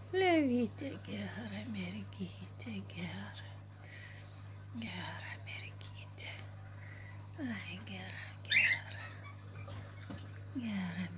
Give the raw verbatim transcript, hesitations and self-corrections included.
Levytė gera mergytė, gera. Gera mergytė. Ai, gera, gera. Gera